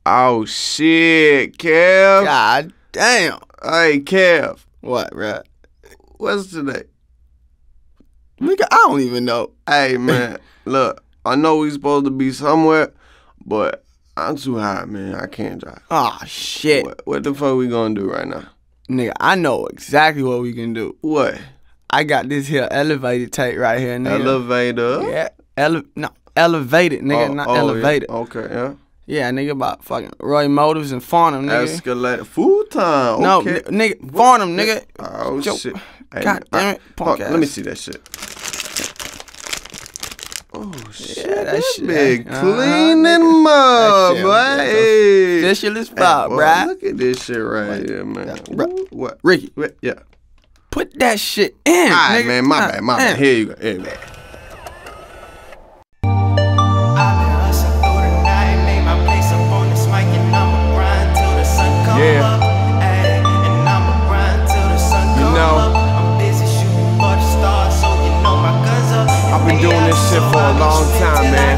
Oh shit, Kev. God damn. Hey, Kev. What, bruh? What's today? Nigga, I don't even know. Hey, man. Look, I know we supposed to be somewhere, but I'm too high, man. I can't drive. Oh, shit. What the fuck we gonna do right now? Nigga, I know exactly what we can do. What? I got this here elevated tape right here, nigga. Elevator? Yeah. Elevated, nigga, not elevated. Yeah. Okay, yeah. Yeah, nigga, about fucking Roy Motors and Farnham, nigga. Escalator. Food time. Okay. No, nigga, Farnham, nigga. Oh, shit. Hey, God damn it, punk ass. Let me see that shit. Oh, shit. Yeah, that shit. Big clean and mud, boy. Hey. Official as fuck, bruh. Look at this shit right here, man. What? Ricky. Yeah. Put that shit in, All right, nigga. man. My bad. Here you go. I've been doing this shit for a long time, man.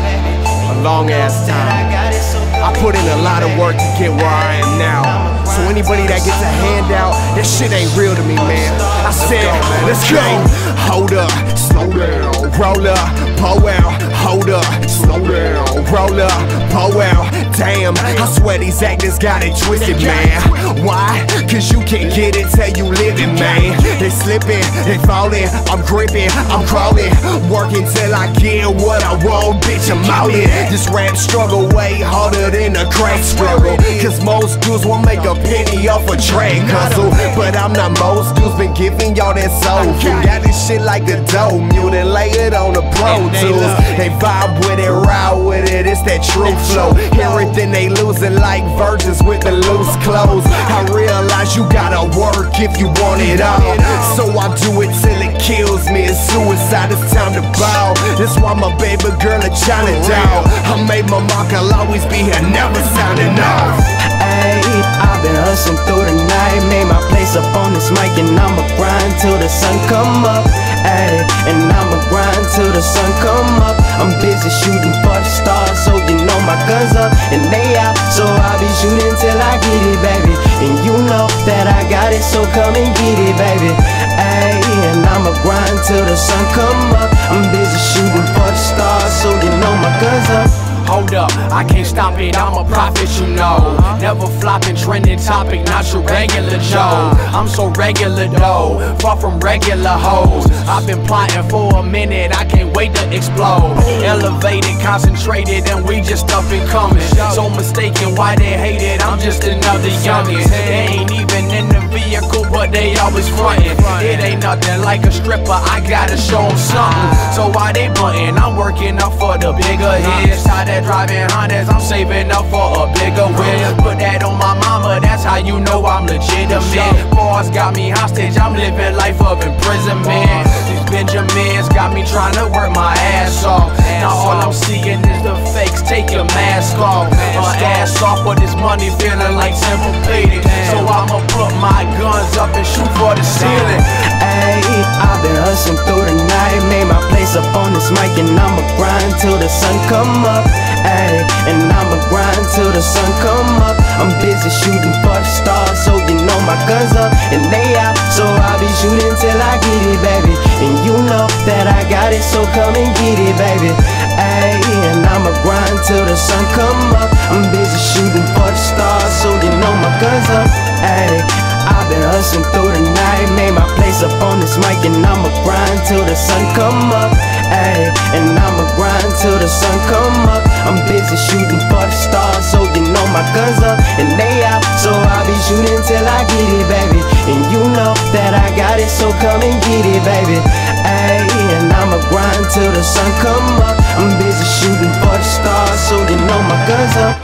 A long ass time. I put in a lot of work to get where I am now. So anybody that gets a handout, that shit ain't real to me, man. I said, let's go. Hold up, slow down, roll up, pull out. Hold up, slow down, roll up, pull out. Damn, I swear these actors got it twisted, man. Why? Cause you can't get it till you live it, man. They slipping, they falling, I'm gripping, I'm crawling. Working till I get what I want, bitch, I'm out here. This rap struggle way harder than a crack struggle. Cause most dudes won't make a penny off a track hustle. But I'm not most dudes, been giving y'all that soul food. Got this shit like the dough mule, then lay it on the Pro Tools. They vibe with it, ride with it, it's that true flow. Everything they losing like virgins with the loose clothes. I realize you gotta work if you want it all. So I do it till it kills me. It's suicide, it's time to bow. That's why my baby girl a China doll. I made my mark, I'll always be here, never signing off. Ayy, I've been hustling through the night, made my place up on this mic, and I'ma grind till the sun come up. Ayy, and I'ma grind till the sun come up. I'm busy shooting for the stars, so you know my guns up and they out. So I'll be shooting till I get it, baby. And you know that I got it, so come and get it, baby. Ayy, and I'ma grind till the sun come up. I'm busy shooting for the stars, so you know my guns up. Hold up, I can't stop it, I'm a prophet, you know. Never flopping, trending topic, not your regular Joe. I'm so regular though, far from regular hoes. I've been plotting for a minute, I can't wait to explode. Elevated, concentrated, and we just up and coming. So mistaken why they hate it, I'm just another youngin'. They ain't even in the vehicle, but they always frontin'. It ain't nothing like a stripper, I gotta show them something. So why they bluntin'? I'm working up for the bigger hits. Driving Hondas, I'm saving up for a bigger wheel. Put that on my mama, that's how you know I'm legitimate. Boss got me hostage, I'm living life of imprisonment. These Benjamins got me trying to work my ass off. Now all I'm seeing is the fakes, take your mask off. My ass off, but this money feeling like Temple Payton. So I'ma put my guns up and shoot for the ceiling. Ayy, I've been hustling through the night, made my place up on this mic, and I'ma grind till the sun come up. Ayy, and I'ma grind till the sun come up. I'm busy shooting for the stars, so you know my guns up and they out. So I'll be shooting till I get it, baby. And you know that I got it, so come and get it, baby. Ayy, and I'ma grind till the sun come up. I'm busy shooting for the stars, so you know my guns up. Ayy, I've been hustling through the night, made my place up on this mic, and I'ma grind till the sun come up. Ayy, and I'ma grind till the sun come up. I'm busy shooting for the stars, so you know my guns up and they out. So I'll be shooting till I get it, baby. And you know that I got it, so come and get it, baby. Ayy, and I'ma grind till the sun come up. I'm busy shooting for the stars, so you know my guns up.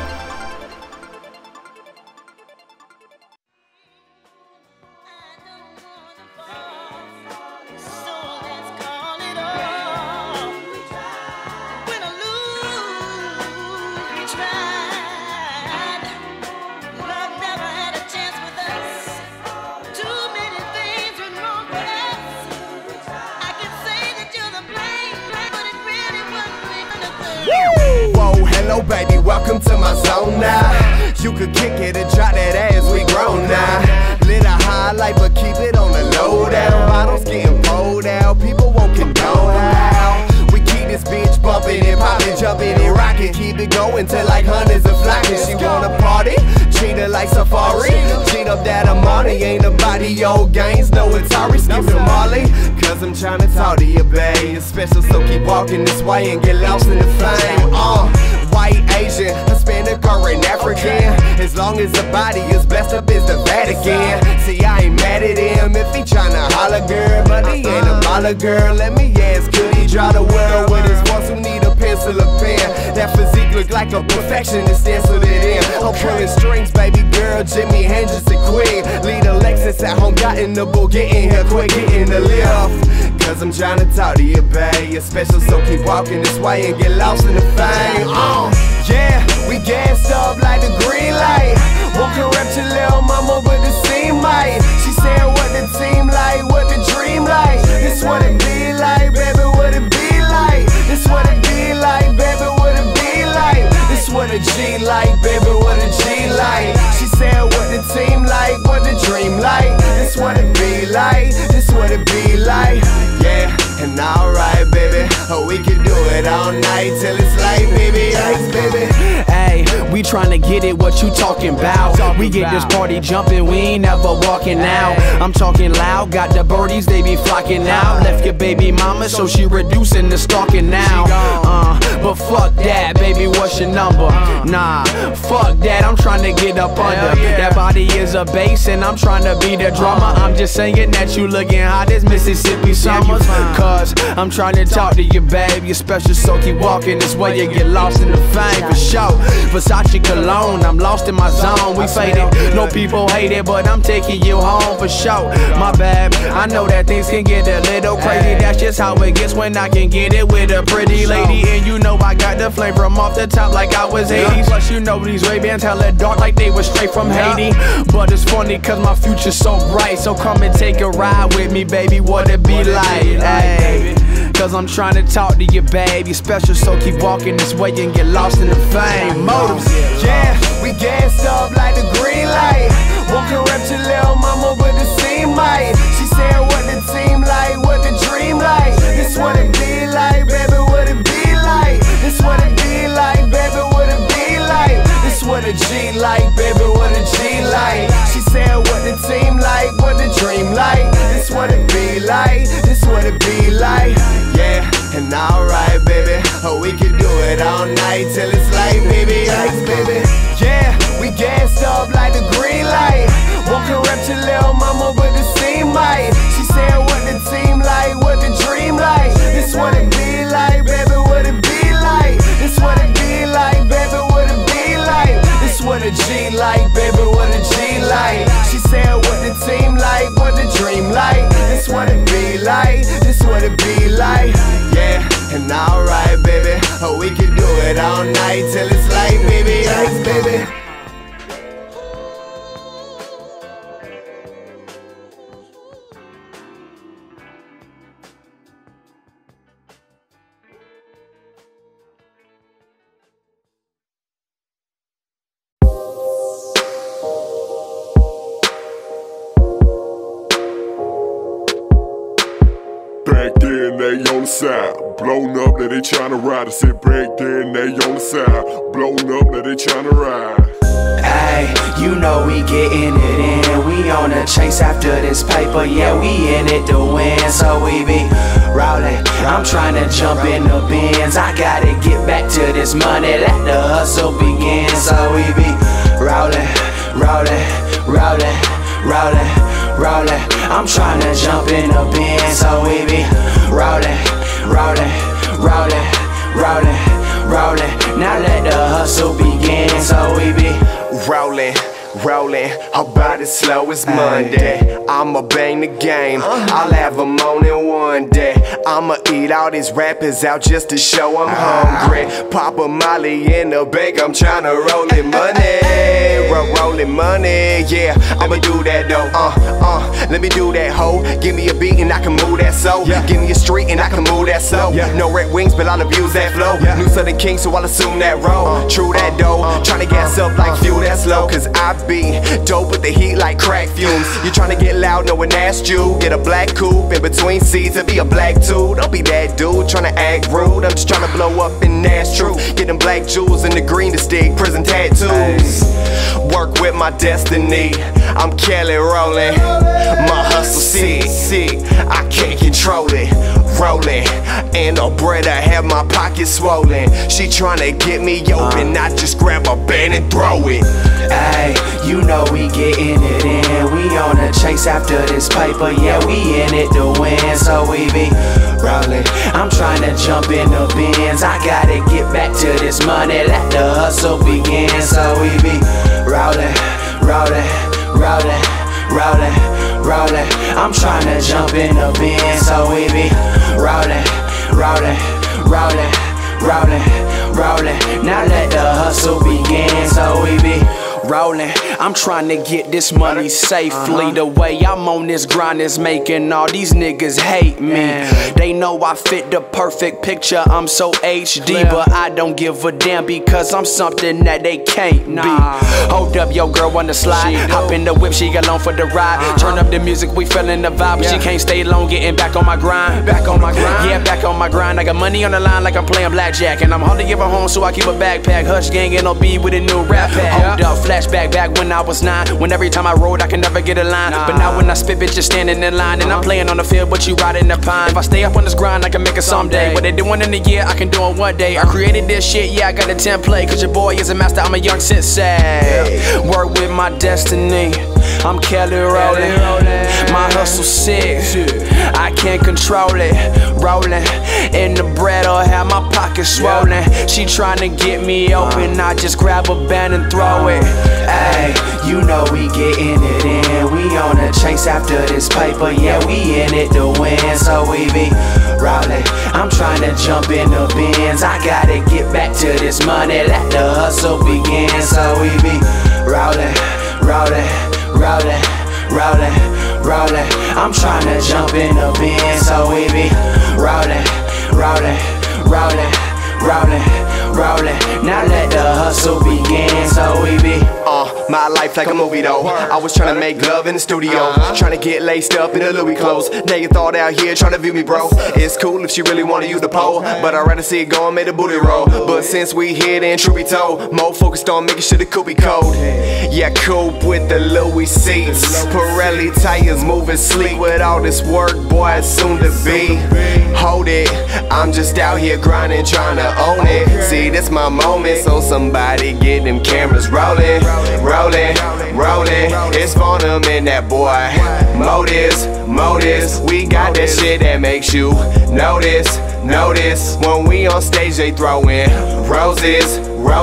Whoa, hello baby, welcome to my zone now. You could kick it and drop that ass, we grown now. Lit a highlight, but keep it on the low down. Bottles getting pulled out, people won't condone how. We keep this bitch bumping and popping, jumping and rocking. Keep it going till like hundreds of flocking. She wanna party, treat her like Safari. Cheat up that money, ain't about the old games. No Atari, skip to Marley. Cause I'm tryna talk to you, babe. It's special, so keep walking this way and get lost in the flame. White, Asian, Hispanic, or an African. As long as the body is blessed up as the Vatican. See, I ain't mad at him if he tryna holler, girl. But he ain't a baller, girl. Let me ask, could he draw the world with his voice? Who need a pencil or pen? That physique look like a perfectionist, stenciled it in. I'm pulling strings, baby girl, Jimi Hendrix and Queen. Lead a Lexus at home, got in the boat, get in here quick, get in the lift. Cause I'm tryna talk to you, babe. You're special, so keep walking this way and get lost in the fame. Yeah, we gassed up like the green light. Won't corrupt your little mama with the seam light. She said what the team like, what the dream like. This what it be like, baby, what it be like. This what it be like, baby, what it be like. This what a G like, baby, what a G like. She said what the team like, what the dream like. This what it be like, this what it be like. Yeah, and alright, baby, we can do it all night till it's late, baby. Yes, baby. Hey, we tryna get it, what you talking about? We get this party jumping, we ain't never walking out. I'm talking loud, got the birdies, they be flocking out. Left your baby mama, so she reducing the stalking now. But fuck that, baby, what's your number? Nah, fuck that, I'm tryna get up under. That body is a bass and I'm tryna be the drummer. I'm just saying that you looking hot as Mississippi summers. Cause I'm tryna talk to you, babe. You're special, so keep walking this way. You get lost in the fame, for sure. Versace cologne, I'm lost in my zone. We faded, no people hate it, but I'm taking you home, for sure. My bad, I know that things can get a little crazy. That's just how it gets when I can get it with a pretty lady. And you know I got the flame from off the top like I was 80s. Plus you know these Ray-Bans hella dark like they was straight from Haiti. But it's funny cause my future's so bright. So come and take a ride with me, baby, what it be like. Ay, cause I'm tryna talk to you, babe. You're special, so keep walking this way and get lost in the fame. Motives, yeah, we gassed up like the green light. Won't corrupt your little mama with the seam light. She said what the team like, what the dream like. This what it be like, baby, what it be like. This what it be like, baby, what it be like. This what a G like, baby, what a G like. She said what the team like, what the dream like. This what it be like, this what it be like. Yeah, and alright, baby, we can do it all night till it's late, baby. Yes, baby. Yeah, we gassed up like the green light. Won't corrupt your little mama with the seam light. She said what the team like, what the dream like. This what it be like, baby, what it be like. This what it be like, baby, what it be like. This what a G like, baby, what a G like. She said what the team like, what the dream like. This what it be like, this what it be like. Yeah, and alright, baby, we can do it all night till it's late, baby. Yes, baby. Back then they on the side, blown up that they tryna ride. I said back then they on the side, blown up that they tryna ride. Ay, you know we getting it in. We on the chase after this paper, yeah, we in it to win. So we be rolling, I'm tryna jump in the bins. I gotta get back to this money, let the hustle begin. So we be rolling, rolling, rolling, rolling, rolling. I'm tryna jump in the bin. So we be rolling, rolling, rolling, rolling, rolling. Now let the hustle begin. So we be rolling, rolling, about as slow as Monday. I'ma bang the game, I'll have them on in one day. I'ma eat all these rappers out just to show I'm hungry. Pop a Molly in the bank, I'm tryna roll it money. Rolling money, yeah, I'm I'ma do that though. Let me do that, ho. Give me a beat and I can move that soul. Give me a street and I can move that slow. No red wings, but I'll abuse that flow. New Southern King, so I'll assume that role. True that though. Tryna gas up like fuel that's low. Cause I be dope with the heat like crack fumes. You tryna get loud, no one asked you. Get a black coupe in between seats and be a black too. Don't be that dude tryna act rude. I'm just tryna blow up and that's true. Getting black jewels in the green to stick, prison tattoos. Work with my destiny. I'm Kelly rolling. My hustle sick. I can't control it. Rolling, and no bread, I have my pockets swollen. She tryna get me open, I just grab a band and throw it. Ay, you know we getting it in. We on a chase after this paper, yeah, we in it to win. So we be rolling. I'm tryna jump in the bins. I gotta get back to this money, let the hustle begin. So we be rolling. I'm tryna jump in the bin, so we be rolling. Now let the hustle begin, so we be rolling. I'm trying to get this money safely. The way I'm on this grind is making all these niggas hate me. They know I fit the perfect picture, I'm so HD, but I don't give a damn because I'm something that they can't be. Hold up, yo girl on the slide, hop in the whip, she along for the ride. Turn up the music, we feeling the vibe, but she can't stay long, getting back on my grind. Yeah, back on my grind. I got money on the line like I'm playing blackjack, and I'm hard to give her home, so I keep a backpack. Hush gang and LB with a new rap pack. Hold up, flashback back when I was 9. When every time I rode, I could never get a line. But now when I spit, bitches standing in line, and I'm playing on the field, but you riding the pine. If I stay up on this grind, I can make it someday. What they doing in a year, I can do it one day. I created this shit, yeah, I got a template. Cause your boy is a master, I'm a young sensei. Work with my destiny, I'm Kelly rolling. My hustle sick, I can't control it. Rolling in the bread or have my pockets swollen. She tryna get me open, I just grab a band and throw it. Ay, you know we getting it in. We on a chase after this paper, yeah, we in it to win. So we be rolling. I'm tryna jump in the bins. I gotta get back to this money, let the hustle begin. So we be rolling. I'm tryna jump in the bin, so we be rolling. Now let the hustle begin, so we be my life like a movie though. I was tryna make love in the studio, tryna get laced up in the Louis clothes. Now you thought out here tryna view me, bro. It's cool if she really wanna use the pole, but I'd rather see it go and make the booty roll. But since we here, then truth be told, more focused on making sure the coupe be cold. Yeah, coupe with the Louis seats, Pirelli tires, moving sleek. With all this work, boy, it's soon to be. Hold it, I'm just out here grinding, tryna own it. See, this my moment, so somebody get them cameras rolling. It's for them and that boy. Motives, we got that shit that makes you notice. When we on stage, they throw in roses.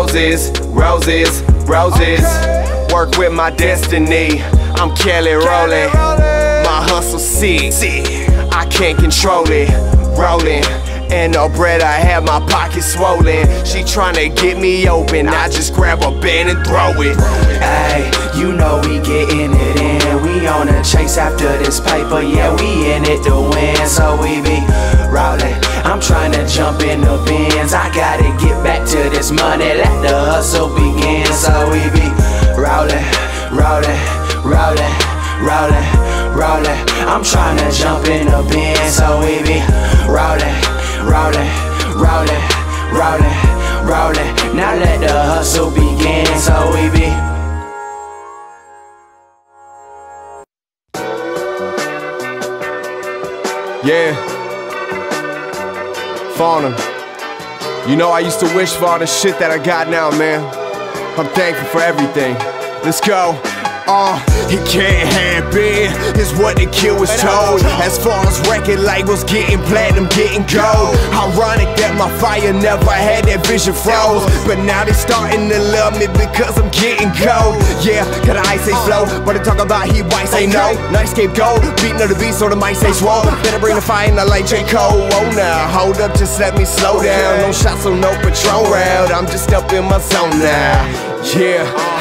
Work with my destiny, I'm Kelly rolling. My hustle sick, I can't control it. Rolling, and no bread, I have my pockets swollen. She tryna get me open, I just grab a band and throw it. Ay, you know we getting it in. We on a chase after this paper, yeah, we in it to win. So we be rolling. I'm tryna jump in the bins. I gotta get back to this money, let the hustle begin. So we be rolling. I'm tryna jump in the bin, so we be rolling. Now let the hustle begin, so we be Farnham. You know I used to wish for all the shit that I got now, man. I'm thankful for everything. Let's go. It can't happen, is what the kid was told. As far as record labels getting platinum, getting gold. Ironic that my fire never had that vision froze, but now they starting to love me because I'm getting cold. Yeah, got an ice age flow, but they talk about heat, white say no. Nice scapegoat, beating of the beat so the mic say swole. Better bring the fire in, I like J. Cole. Oh now, hold up, just let me slow down. No shots, so no Patron round, I'm just up in my zone now. Yeah,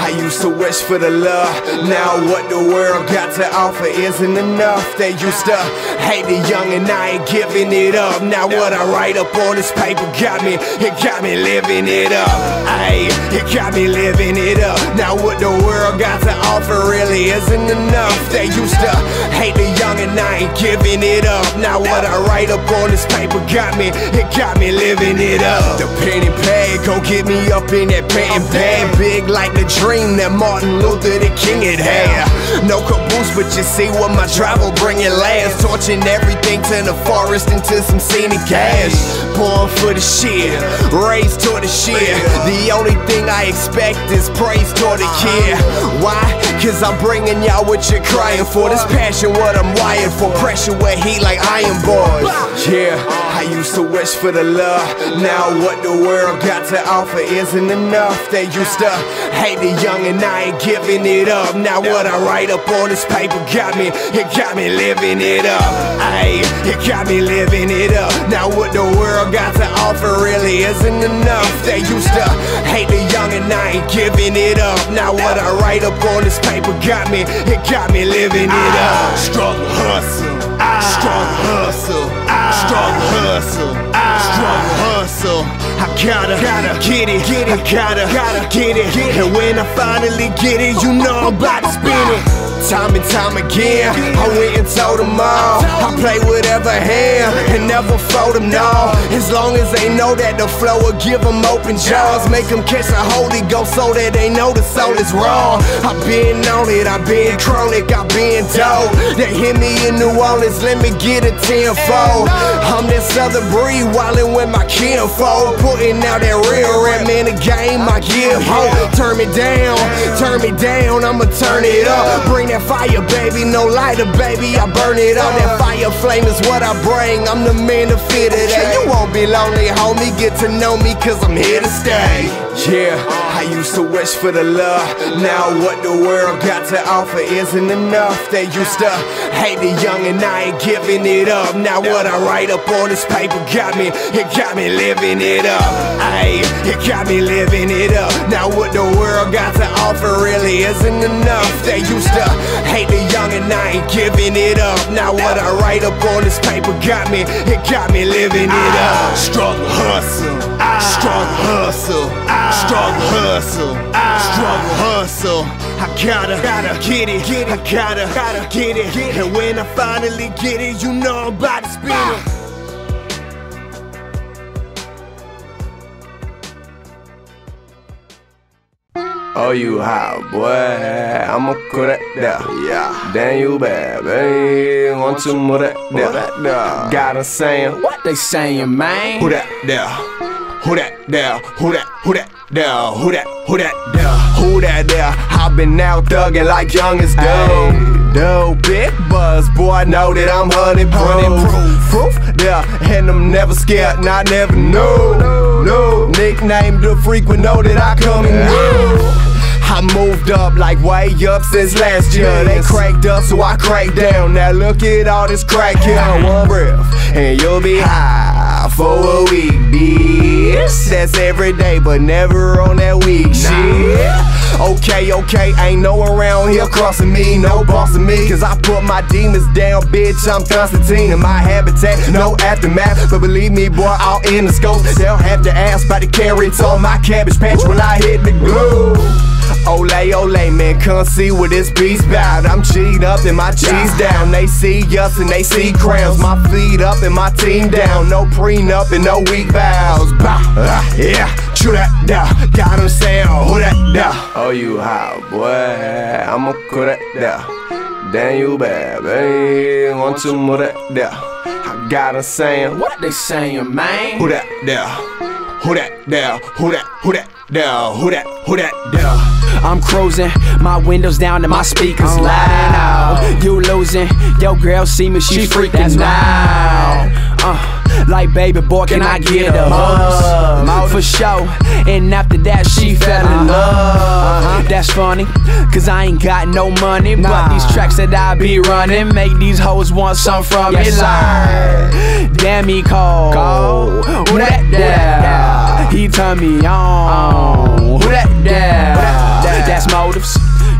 I used to wish for the love. Now what the world got to offer isn't enough. They used to hate the young and I ain't giving it up. Now what I write up on this paper got me living it up. Ayy, it got me living it up. Now what the world got to offer really isn't enough. They used to hate the young and I ain't giving it up. Now what I write up on this paper got me living it up. The pen and pad, go get me up in that pen and pad. Big like the dream that Martin Luther the King had. No caboose, but you see what my travel bringing last. Torching everything to the forest into some scenic cash. Born for the shit, raised toward the shit. The only thing I expect is praise toward the kid. Why? Cause I'm bringing y'all what you're crying for. This passion what I'm wired for. Pressure with heat like iron boys. Yeah, I used to wish for the love. Now what the world got to offer isn't enough. They used to hate the young and I ain't giving it up. Now what I write up on this paper got me living it up. Ayy, it got me living it up. Now what the world got to offer really isn't enough. They used to hate the young and I ain't giving it up. Now what I write up on this paper got me living it up. Struggle, hustle, struggle, hustle, struggle, hustle, struggle, hustle. I gotta get it, I gotta get it. And when I finally get it, you know I'm about to spin it. Time and time again, I went and told them all I play whatever hand and never fold them, no. As long as they know that the flow will give them open jaws. Make them catch the Holy Ghost so that they know the soul is wrong. I've been on it, I've been chronic, I've been dope. They hit me in New Orleans, let me get a tenfold. I'm this other breed, wildin' with my kinfolk. Putting out that real rap, man, the game I give hope. Turn me down, I'ma turn it up. Bring that fire, baby, no lighter, baby, I burn it up. That fire flame is what I bring, I'm the man to fit it. You won't be lonely, homie, get to know me, cause I'm here to stay. Yeah, I used to wish for the love. Now what the world got to offer isn't enough. They used to hate the young and I ain't giving it up. Now what I write up on this paper got me living it up. Ayy, it got me living it up. Now what the world got to offer really isn't enough. They used to hate the young and I ain't giving it up. Now what I write up on this paper got me living it up. Struggle, hustle, struggle, hustle, struggle, hustle, struggle, hustle. I gotta get it, I gotta get it. And when I finally get it, you know I'm about to spin it. Oh, you hot, boy. I'ma cut that there. Yeah. Damn, you bad, baby. Want some more that there. Got them saying, What they saying, man? who that there? Who that there? Who that there? Who that there? Who that there? I've been out thuggin' like young as dope. Big buzz, boy, I know that I'm 100 proof there. And I'm never scared, and I never knew. No, nickname the frequent, know that I come in new. I moved up like way up since last year. They cracked up, so I cracked down. Now look at all this crack here. One breath, and you'll be high for a week, bitch. That's every day, but never on that week shit. Okay, ain't no one around here crossing me, no bossing me. Cause I put my demons down, bitch, I'm Constantine. In my habitat, no aftermath. But believe me, boy, all in the scope. They'll have to ask by the carrots on my cabbage patch when I hit the glue. Ole, man, come see what this beast bout. I'm G'd up and my G's down. They see us and they see crowns. My feet up and my team down. No prenup and no weak vows. Yeah, true that down. Got them saying, who that down? oh, you hot, boy. I'ma cut that there. Damn, you bad, baby. Want some more that there. I got them saying, What they saying, man? who that there? Who that there? Who that there? Who that there? I'm cruising, my windows down and my speakers loud. You losing, your girl see me, she freaking out. Like baby boy, can I get a hug? For sure, and after that she fell in love. That's funny, cause I ain't got no money, but these tracks that I be running make these hoes want some from me. Like, damn, he cold. Who that there? He turn me on. Who that there? That's my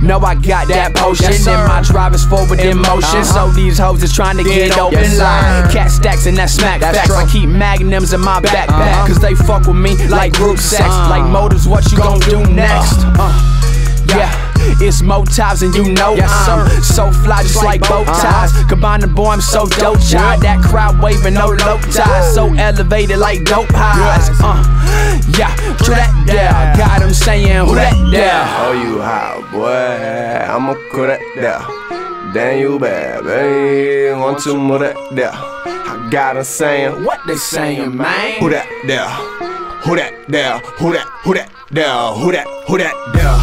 know I got that potion. And my drive is forward in motion. So these hoes is trying to get open like cat stacks and that smack facts. I keep magnums in my backpack, cause they fuck with me like group sex. Like motives, what you gon' do next? Yeah, it's motives and you know I'm so fly just like bow ties. Combining, boy, I'm so dope child. That crowd waving, no low ties. So elevated like dope highs. Yeah, true that there. Got him saying, who that there? Oh, you high, boy, I'ma cool that there. Damn, you bad, baby, want some more that there. I got him saying, What they saying, man? Who that there? Who that there? Who that there? Who that there?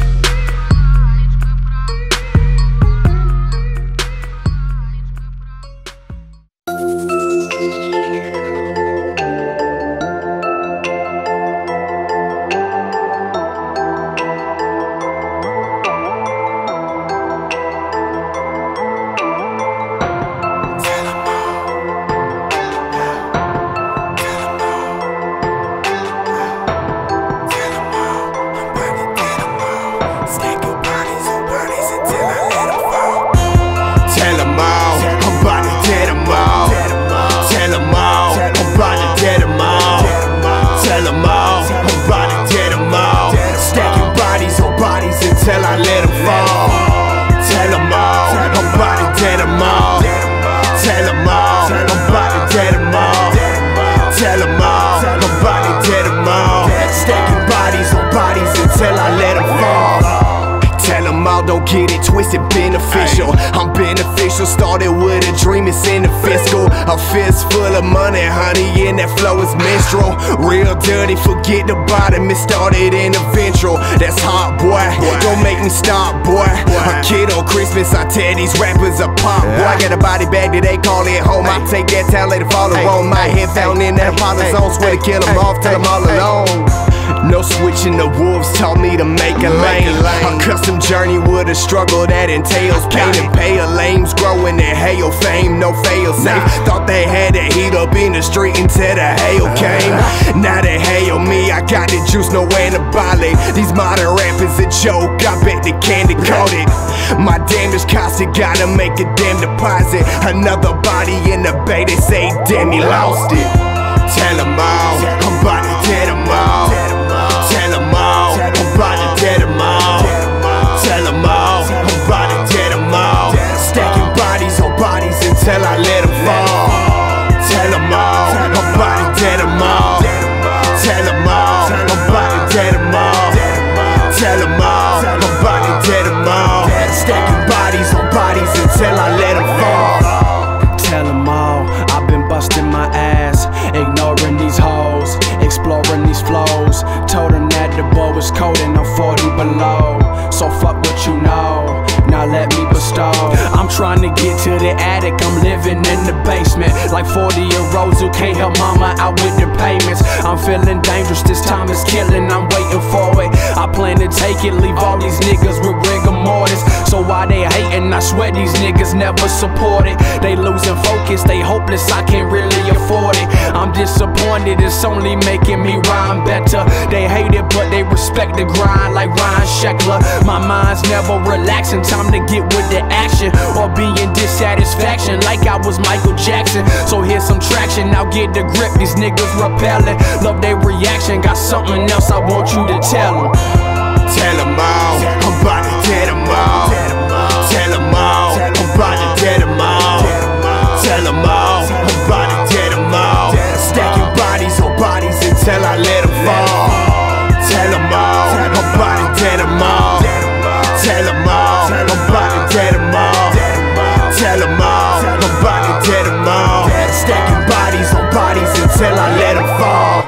Till I let them fall. Tell them all, I'm about to dead them all. Tell them all, I'm about to dead them all. Tell them all, I'm about to dead them all. Stacking bodies on bodies until I let them fall. Tell them all, don't get it twisted, beneficial. I'm beneficial, started with a dream, it's in the fiscal. A fist full of money, honey, and that flow is minstrel. Real dirty, forget the bottom, it started in the ventral. That's hot, boy, don't make me stop, boy. A kid on Christmas, I tear these rappers apart, boy. Got a body bag that they call it home. I take that town, let it fall on my head, found in that Apollo zone. Swear to kill them off, tell them all alone. No switching, the wolves taught me to make a lane. A custom journey with a struggle that entails pain and pale. Lames growing in hail fame, no fail safe. Thought they had the heat up in the street until the hail came. Now they hail me, I got the juice, no antibiotic. These modern rappers a joke, I bet the candy caught it. My damage constant, gotta make a damn deposit. Another body in the bay, they say damn he lost it. Tell them all, I'm about to tear them all. Tell them all, I'm about to dead them all. Tell them all, I'm about to dead them all. Stacking bodies on bodies until I let them fall. Tell them all, I'm about to dead them all. Tell them all, I'm about to dead them all. Tell them all, I'm about to dead them all. Stacking bodies on bodies until I let them fall. Tell them all, I've been busting my ass, ignoring these hoes, exploring these flows. Told them that the boy was cold and I'm 40 below. So fuck what you know, now let me bestow. I'm trying to get to the attic, I'm living in the basement. Like 40-year-olds who can't help mama out with their payments. I'm feeling dangerous, this time is killing, I'm waiting for it. I plan to take it, leave all these niggas with rigor mortis. So why they hating, I swear these niggas never support it. They losing focus, they hopeless, I can't really afford it. I'm disappointed, it's only making me rhyme better. They hate it, but they respect the grind like Ryan Sheckler. My mind's never relaxing, time to get with the action. Or be in dissatisfaction like I was Michael Jackson. So here's some traction, now get the grip, these niggas repelling. Love their reaction, got something else I want you to tell them. Tell them all, I'm about to tear them all. Tell them all, I'm about to tear them all. Tell them all, I'm about to tear them all. Stacking bodies on bodies until I let them fall. Tell them all, I'm about to tear them all. Tell them all, I'm about to tear them all. Tell them all, I'm about to tear them all. Stacking bodies on bodies until I let them fall.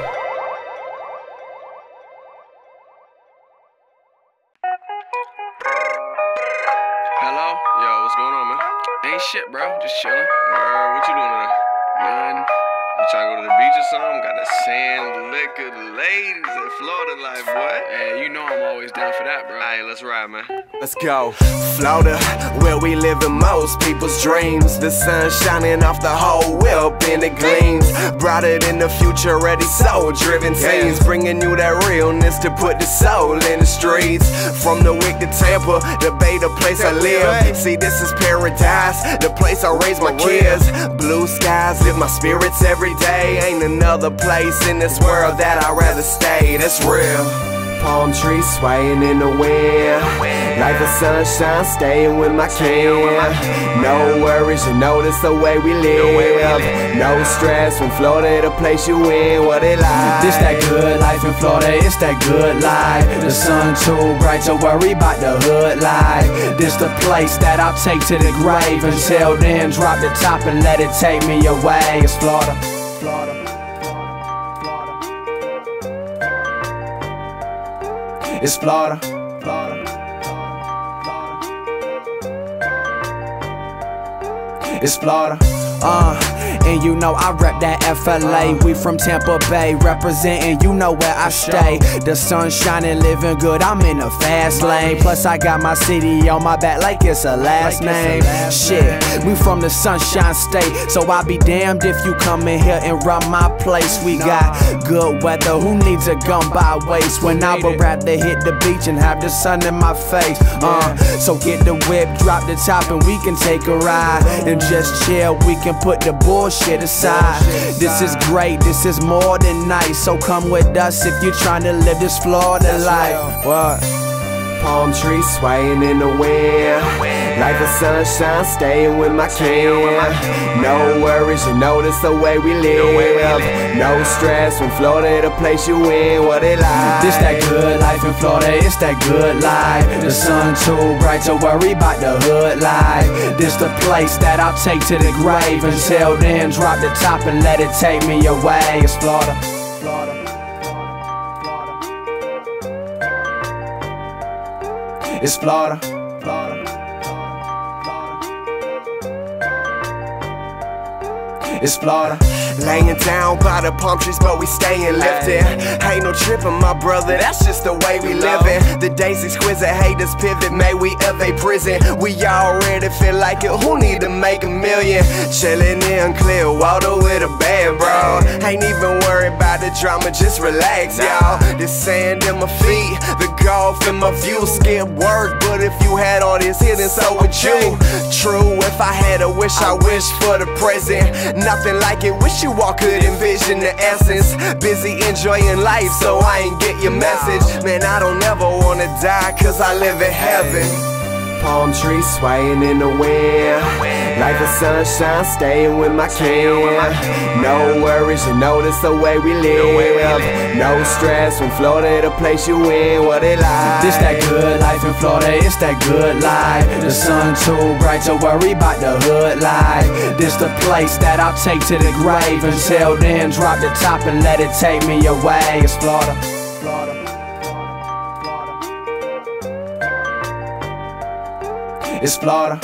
Hello? Yo, what's going on, man? Ain't shit, bro, just chilling. What you doing today? You tryna go to the beach or something? Got the sand, liquor, the ladies in Florida life, boy. Hey, you know I'm always down for that, bro. Alright, let's ride, man. Let's go. Florida, where we live in most people's dreams. The sun shining off the whole whip and it gleams brighter than the future ready soul-driven teens, bringing you that realness to put the soul in the streets. From the Wick to Tampa, the Bay, the place I live. See, this is paradise, the place I raise my kids. Blue skies lift my spirits every day. Ain't another place in this world that I'd rather stay. That's real. Palm trees swaying in the wind, like the sunshine, staying with my kin. No worries, you know this the way we live. No stress when Florida the place you in. What it like? This that good life in Florida, it's that good life. The sun too bright to worry about the hood life. This the place that I'll take to the grave. Until then, drop the top and let it take me away. It's Florida. It's Florida. It's Florida. And you know I rep that FLA. We from Tampa Bay, representing, you know where I stay. The sun shining, living good, I'm in the fast lane. Plus I got my city on my back like it's a last name. Shit, we from the Sunshine State, so I be damned if you come in here and run my place. We got good weather, who needs a gun by waist? When I would rather hit the beach and have the sun in my face. So get the whip, drop the top and we can take a ride. And just chill, we can put the bullshit aside. This is great, this is more than nice. So come with us if you're trying to live this Florida life. What? Palm trees swaying in the wind, like the sunshine, staying with my kin. No worries, you know this the way we live. No stress when Florida the place you in. What it like? This that good life in Florida, it's that good life. The sun too bright to worry about the hood life. This the place that I'll take to the grave. Until then, drop the top and let it take me away. It's Florida. It's Florida. It's Florida. Laying down by the palm trees, but we stayin' lifted. Ain't no trippin', my brother, that's just the way we livin'. The days exquisite, haters pivot, may we evade prison. We already feel like it, who need to make a million? Chillin' in Clearwater with a band, bro. Ain't even worried about the drama, just relax, y'all. The sand in my feet, the golf in my view. Skip work, but if you had all this here, then so would you. True, if I had a wish, I wish for the present. Nothing like it, wish you all could envision the essence. Busy enjoying life, so I ain't get your message. Man, I don't ever wanna die, cause I live in heaven. Palm trees swaying in the wind, like the sunshine, staying with my kin. No worries, you know this the way we live. No stress when Florida the place you in. What it like? This that good life in Florida, it's that good life. The sun too bright to worry about the hood life. This the place that I'll take to the grave. Until then, drop the top and let it take me away. It's Florida. It's Florida.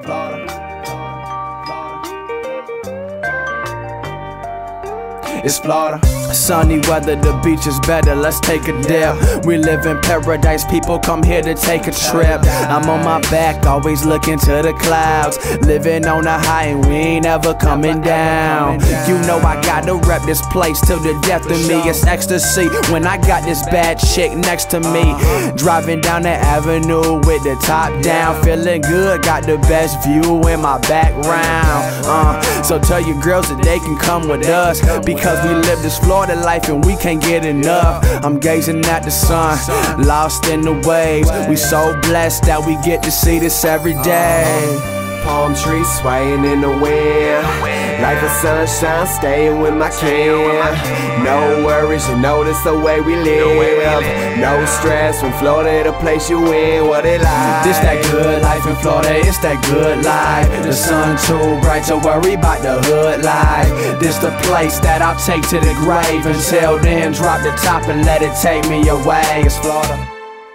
It's Florida. Sunny weather, the beach is better, let's take a dip. We live in paradise, people come here to take a trip. I'm on my back, always looking to the clouds. Living on a high and we ain't ever coming down. You know I gotta rep this place till the death of me. It's ecstasy when I got this bad chick next to me. Driving down the avenue with the top down, feeling good, got the best view in my background. So tell your girls that they can come with us, because we live this Florida life and we can't get enough. I'm gazing at the sun, lost in the waves. We so blessed that we get to see this every day. Palm trees swaying in the wind, like the sunshine, staying with my kin. No worries, you know this the way we live. No stress when Florida the place you in. What it like? This that good life in Florida, it's that good life. The sun too bright to worry about the hood life. This the place that I'll take to the grave. Until then, drop the top and let it take me away. It's Florida.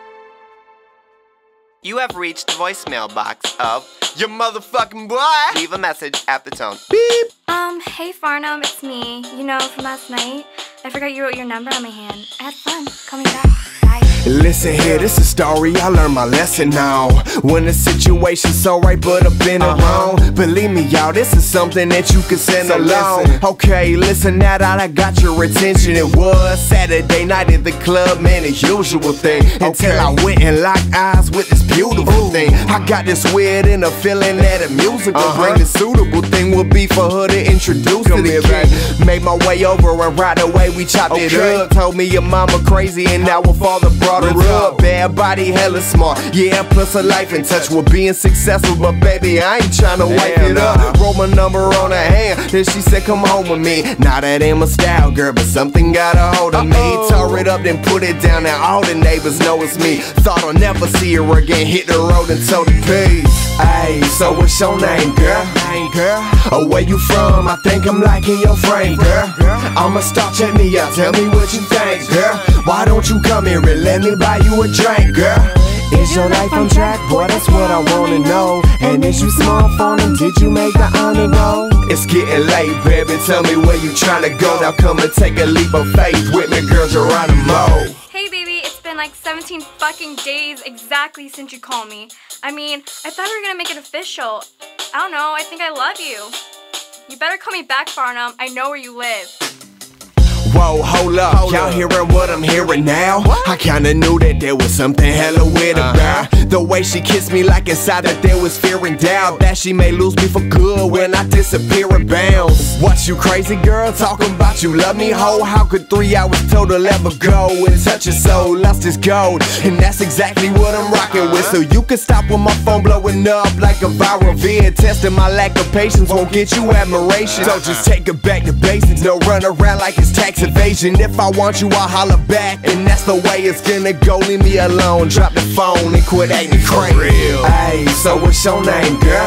You have reached the voicemail box of your motherfucking boy. Leave a message at the tone. Beep. Hey Farnham, it's me. You know, from last night. I forgot you wrote your number on my hand. I had fun. Call me back. Bye. Listen here, this is a story, I learned my lesson now. When the situation's so right, but I've been wrong. Believe me, y'all, this is something that you can send along. Okay, listen, now that I got your attention, it was Saturday night at the club, man, the usual thing. Until I went and locked eyes with this beautiful thing. I got this weird inner feeling that a music will bring. The suitable thing would be for her to introduce to the kid. Made my way over and right away we chopped it up. Told me your mama crazy and now her father brought her up. Bad body, hella smart, yeah, plus her life in touch with being successful. But baby, I ain't tryna wipe it up. Roll my number on her hand, then she said come home with me. Now that ain't my style, girl, but something got a hold of me. Tore it up, then put it down, now all the neighbors know it's me. Thought I'll never see her again, hit the road and told the peace. Ayy, so what's your name, girl? Oh, where you from? I think I'm liking your frame, girl. I'ma start, check me out, tell me what you think, girl. Why don't you come here and let me buy you a drink, girl? Is your life on track? Boy, that's what I wanna know. And is you small phone and did you make the honor roll? It's getting late, baby, tell me where you tryna go. Now come and take a leap of faith with me, girl, Geronimo. Hey baby, it's been like 17 fucking days exactly since you called me. I mean, I thought we were gonna make it official. I don't know, I think I love you. You better call me back, Farnham. I know where you live. Whoa, hold up, y'all hearing what I'm hearing now? I kinda knew that there was something hella weird about the way she kissed me, like inside that there was fear and doubt that she may lose me for good when I disappear and bounce. What, you crazy girl, talking about you love me, ho? How could 3 hours total ever go and touch your soul? Lust is gold, and that's exactly what I'm rocking with. So you can stop with my phone blowing up like a viral vid. Testing my lack of patience won't get you admiration. So just take it back to basics, no run around like it's tax evasion. If I want you, I'll holler back, and that's the way it's gonna go. Leave me alone, drop the phone and quit acting crazy. Ayy, so what's your name, girl?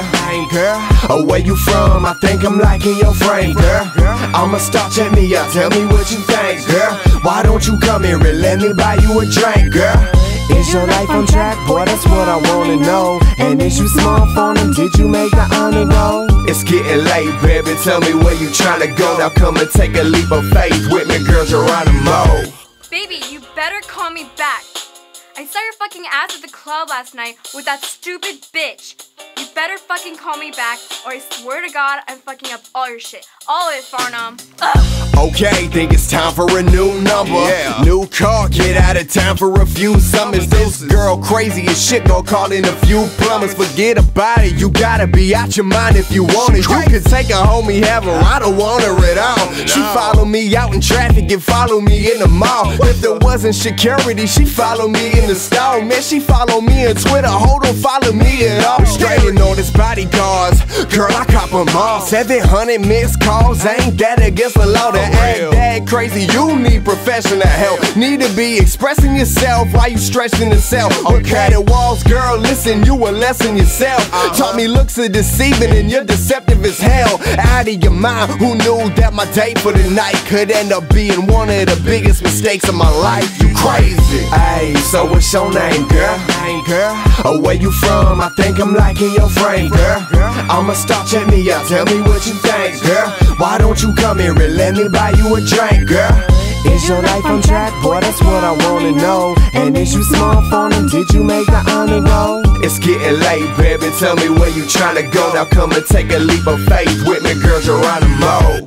Oh, where you from? I think I'm liking your frame, girl. I'ma start, check me out, tell me what you think, girl. Why don't you come here and let me buy you a drink, girl? Is your life on track? Boy, that's what I wanna know. And is you small phone and did you make the honor roll? It's getting late, baby, tell me where you tryna go. Now come and take a leap of faith with me, girl, Geronimo. Baby, you better call me back. I saw your fucking ass at the club last night with that stupid bitch. You better fucking call me back, or I swear to God I'm fucking up all your shit. All of it, Farnham. Okay, think it's time for a new number. New car, get out of town for a few summers. This girl crazy as shit, gon' call in a few plumbers. Forget about it, you gotta be out your mind if you want it. You can take a homie, have her, I don't want her at all. She follow me out in traffic and follow me in the mall. If there wasn't security, she follow me in the stall. Man, she follow me on Twitter, hold on, follow me at all. Straighten on his bodyguards, girl, I cop them all. 700 missed calls, ain't that against the law? To act that crazy, you need professional help. Need to be expressing yourself while you stretching the cell. Okay, the walls, girl, listen, you a lesson yourself. Taught me looks are deceiving and you're deceptive as hell. Out of your mind, who knew that my date for the night could end up being one of the biggest mistakes of my life? You crazy. Ayy, so what's your name, girl? Oh, where you from? I think I'm liking your frame, girl. I'ma start, check me out, tell me what you think, girl. Why don't you come here and let me buy you a drink, girl? Is your life on track? Boy, that's what I wanna know. And is you small phone and did you make the honor roll? It's getting late, baby, tell me where you tryna go. Now come and take a leap of faith with me, girl, Geronimo.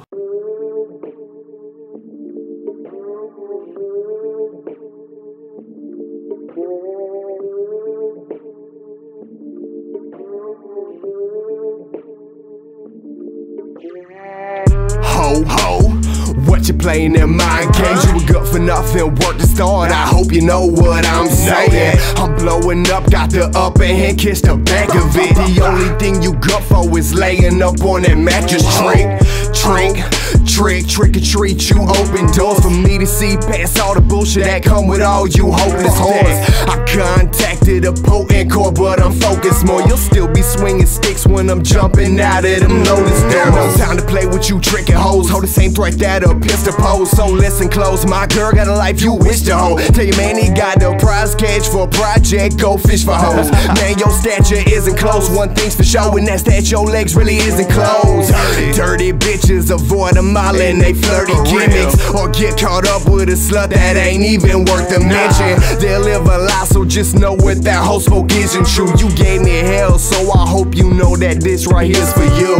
Ho, what you playing them mind games? You were good for nothing, work to start. I hope you know what I'm saying. I'm blowing up, got the upper hand, kiss the back of it. The only thing you good for is laying up on that mattress. Drink, Trick or treat, you open doors for me to see past all the bullshit that come with all you hopeless whores. I contacted a potent core, but I'm focused more. You'll still be swinging sticks when I'm jumping out of them notice doors. No time to play with you tricking hoes. Hold the same threat that appears to pose. So listen close, my girl got a life you wish to hold. Tell your man he got the prize catch for a project, go fish for hoes. Man, your stature isn't close. One thing's for sure, and that's that your legs really isn't closed. Dirty bitches avoid a mile and they flirty gimmicks, or get caught up with a slut that ain't even worth a mention. They'll live a lie, so just know what that hoe spoke isn't true. You gave me hell, so I hope you know that this right here's for you.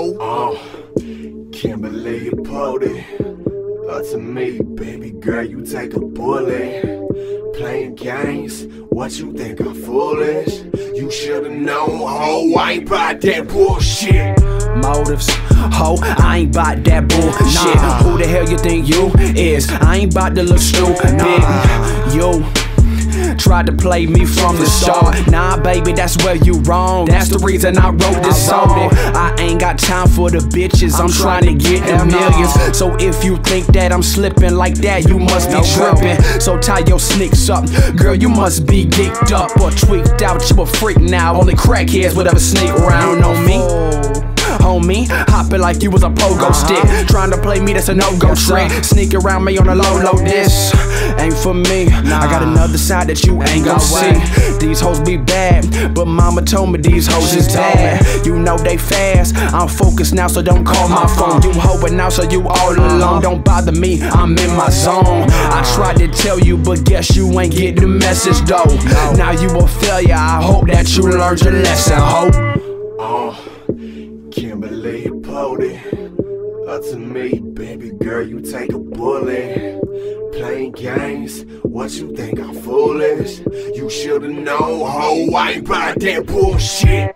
Can't believe you pulled it up to me, baby girl, you take a bullet. Playing games, what you think I'm foolish? You should've known, ho, I ain't bout that bullshit. Motives, ho, I ain't bout that bullshit. Who the hell you think you is? I ain't bout to look stupid. You tried to play me from the start. Nah, baby, that's where you wrong. That's the reason I wrote this song. I ain't got time for the bitches, I'm trying to get the millions. So if you think that I'm slipping like that, you must be tripping. So tie your sneaks up, girl, you must be geeked up or tweaked out. You a freak now, only crackheads would ever sneak around on me. Homie, hopping like you was a pogo stick. Trying to play me, that's a no-go trick. Sneak around me on a low, this ain't for me. I got another side that you ain't gon' see. These hoes be bad, but mama told me these hoes is bad. You know they fast, I'm focused now, so don't call my phone. You hoeing now, so you all alone. Don't bother me, I'm in my zone. I tried to tell you, but guess you ain't get the message though. Now you a failure, I hope that you learned your lesson, ho. Can't believe you pulled it up to me, baby girl, you take a bullet. Playing games, what you think I'm foolish? You should've known, ho, I ain't bout that bullshit.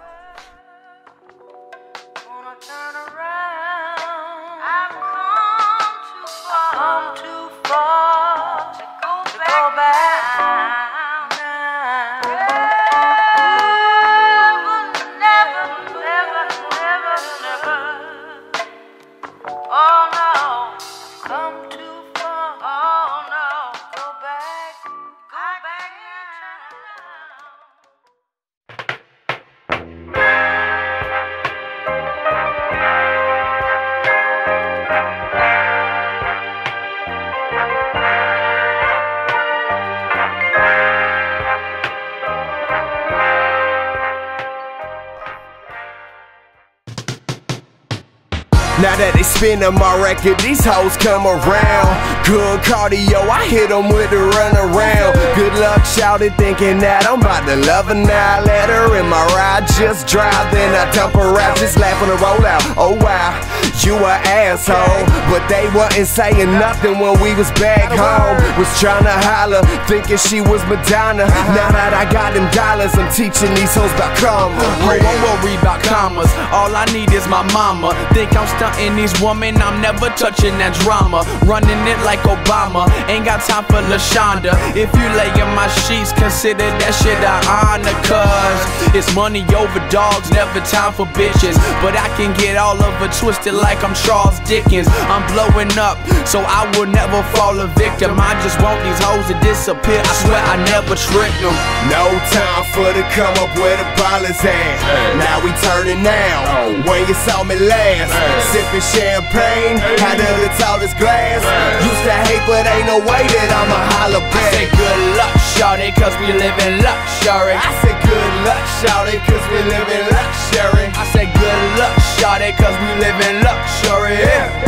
Now that they spinning my record, these hoes come around. Good cardio, I hit them with a run around. Good luck, shouted, thinking that I'm about to love her now. Let her in my ride, just drive, then I dump her out, just laugh on the rollout. Oh wow, you an asshole. But they wasn't saying nothing when we was back home. Was trying to holler, thinking she was Madonna. Now that I got them dollars, I'm teaching these hoes about karma. I won't worry about commas, all I need is my mama. Think I'm stunting these women, I'm never touching that drama. Running it like Obama, ain't got time for LaShonda. If you lay in my sheets, consider that shit a honor. Cause it's money over dogs, never time for bitches. But I can get all of it twisted like I'm Charles Dickens. I'm blowing up, so I will never fall a victim. I just want these hoes to disappear, I swear I never tricked them. No time for to come up where the ball is at. Now we turning now, when you saw me last. Sipping champagne, out of the tallest glass. Used to hate, but ain't no way that I'ma holler back. I say good luck, shawty, cause we live in luxury. I say good luck, shawty, cause we live in luxury. I say good luck, shawty, cause we live in luxury.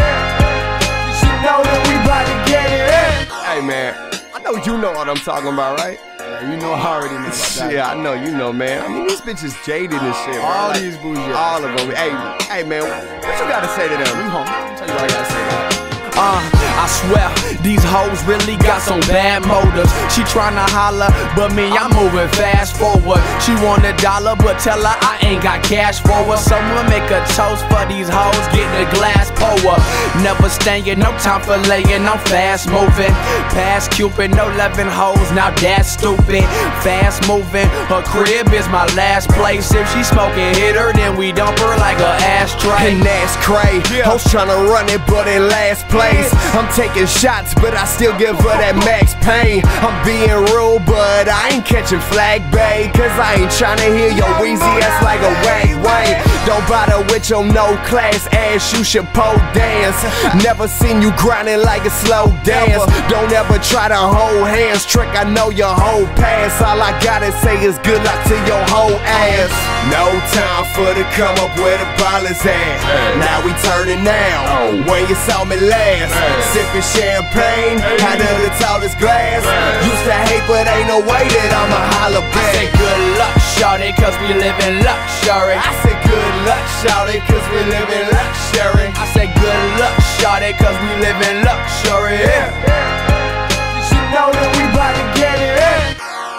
You know that we bout to get it in. Hey man, I know you know what I'm talking about, right? You know I already know about that. Yeah, I know you know, man. I mean, these bitches jaded and shit, All like, these bougie. all of them. Hey man, what you gotta say to them? I'm home. I'll tell you what I gotta say about it. I swear, These hoes really got some bad motives. She tryna holler, but me, I'm moving fast forward. She want $1, but tell her I ain't got cash for her. Someone make a toast for these hoes, get the glass pour up. Never staying, no time for laying, I'm fast moving. Past Cupid, no 11 hoes, now that's stupid. Fast moving, her crib is my last place. If she smoking, hit her, then we dump her like a ashtray. And that's cray. Hoes tryna run it, but in last place. I'm taking shots, but I still give her that max pain. I'm being rude, but I ain't catching flag bae, cause I ain't tryna hear your wheezy ass like a wag wang. Don't bother with your no class ass, you should pole dance. Never seen you grinding like a slow dance. Don't ever try to hold hands, trick, I know your whole past. All I gotta say is good luck to your whole ass. No time for to come up where the ball is at. Now we turning now, when you saw me last. Sipping champagne out of the tallest glass. Used to hate, but ain't no way that I'ma holler back. Say good luck, shawty, cause we live in luxury. I said good luck, shawty, cause we live in luxury. I said good luck, shawty, cause we live in luxury. You know that we bout to get it in.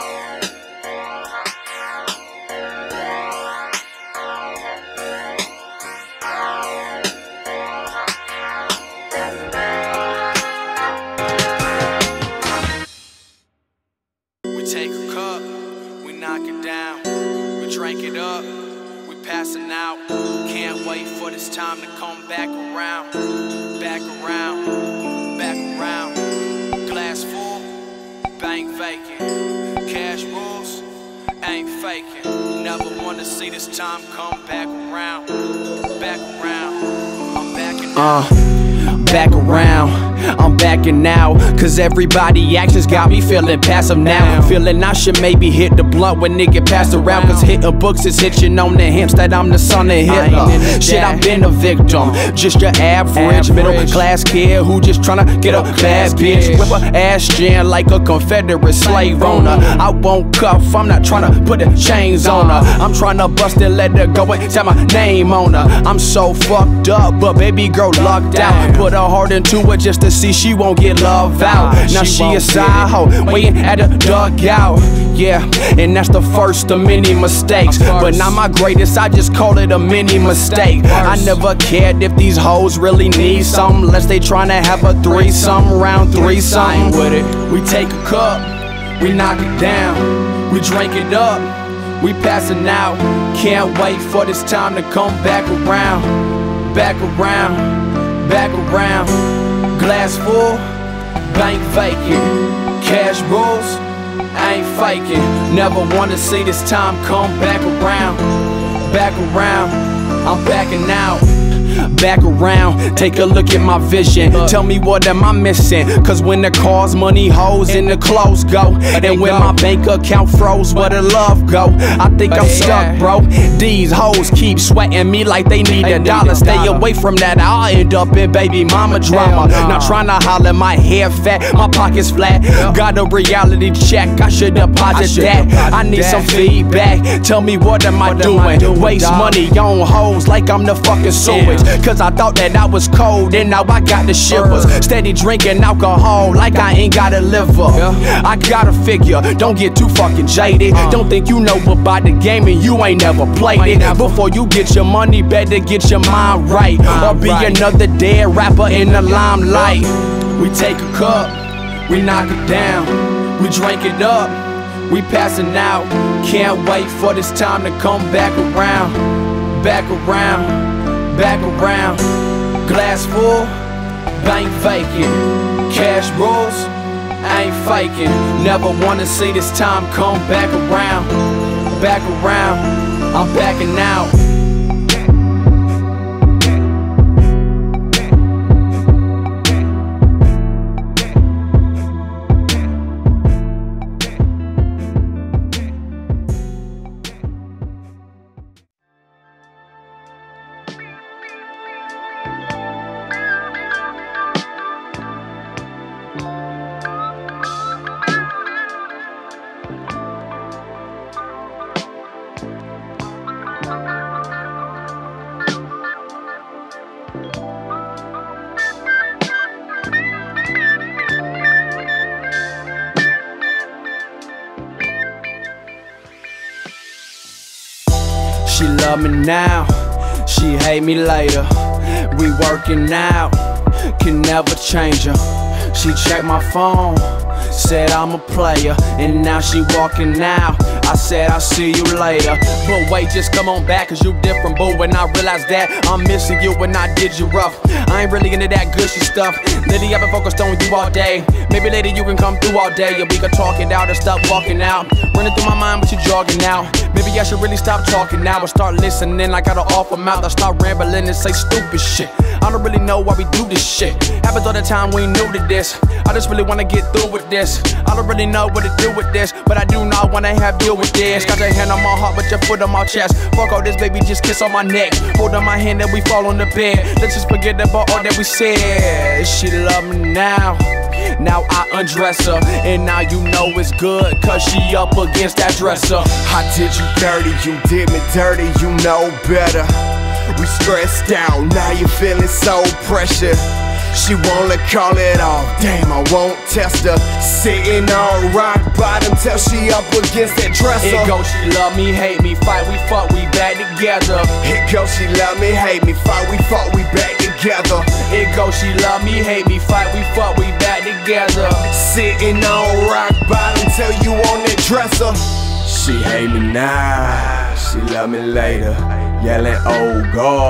We take a cup, we knock it down, we drink it up, we passing out. Can't wait for this time to come back around, back around, back around. Glass full, bank vacant, cash rules, ain't faking. Never wanna see this time come back around, back around. I'm backing out. Back around, I'm backing out, cause everybody actions got me feeling passive now. Feeling I should maybe hit the blunt when it get passed around, cause hitting books is hitching on the hints that I'm the son of Hitler. Shit, I've been a victim, just your average middle class kid who just tryna get a bad bitch. Whip her ass gin like a Confederate slave owner. I won't cuff, I'm not tryna put the chains on her. I'm tryna bust and let her go and tell my name on her. I'm so fucked up, but baby girl lucked out. Put her heart into it just to see she won't get love out. Now she a side hoe, waiting at the dugout. Yeah, and that's the first of many mistakes, but not my greatest, I just call it a mini mistake. I never cared if these hoes really need something, unless they tryna have a threesome, round threesome with it. We take a cup, we knock it down, we drink it up, we passing out. Can't wait for this time to come back around, back around, back around. Glass full, bank vacant, cash rules, ain't faking. Never wanna see this time come back around, back around. I'm backing out. Back around, take a look at my vision. Tell me what am I missing? Cause when the cars, money, hoes, and the clothes go, and when my bank account froze, where the love go? I think I'm stuck, bro. These hoes keep sweating me like they need $1. Stay away from that, I'll end up in baby mama drama. Not tryna holler, my hair fat, my pockets flat. Got a reality check, I should deposit that. I need some feedback, tell me what am I doing? Waste money on hoes like I'm the fucking sewage. Cause I thought that I was cold and now I got the shivers. Steady drinking alcohol like I ain't got a liver. I got a figure, don't get too fucking jaded. Don't think you know about the game and you ain't never played it. Before you get your money, better get your mind right, or be another dead rapper in the limelight. We take a cup, we knock it down, we drink it up, we passing out. Can't wait for this time to come back around, back around, back around. Glass full, bank vacant, cash rules, ain't faking. Never wanna see this time come back around, back around. I'm backing out. She love me now, she hate me later. We working out, can never change her. She checked my phone, said I'm a player, and now she walking out. I said I'll see you later, but wait, just come on back, cause you different, boo. And I realized that I'm missing you when I did you rough. I ain't really into that gushy stuff. Lately I've been focused on you all day. Maybe later you can come through all day, and we can talk it out and stop walking out. Running through my mind, but you jogging out. Maybe I should really stop talking now and start listening. I got an awful mouth, I start rambling and say stupid shit. I don't really know why we do this shit. Happens all the time, we new to this. I just really wanna get through with this. I don't really know what to do with this, but I do not wanna have deal with this. Got your hand on my heart, but your foot on my chest. Fuck all this, baby, just kiss on my neck. Hold on my hand and we fall on the bed. Let's just forget about all that we said. She love me now, now I undress her, and now you know it's good, cause she up against that dresser. I did you dirty, you did me dirty, you know better. We stressed out, now you feeling so pressured. She wanna call it off, damn, I won't test her. Sitting on rock bottom till she up against that dresser. It goes, she love me, hate me, fight, we fuck, we back together. It goes, she love me, hate me, fight, we fuck, we back together. It goes, she love me, hate me, fight, we fuck, we back together. Sitting on rock bottom till you on that dresser. She hate me now, she love me later. Yelling, oh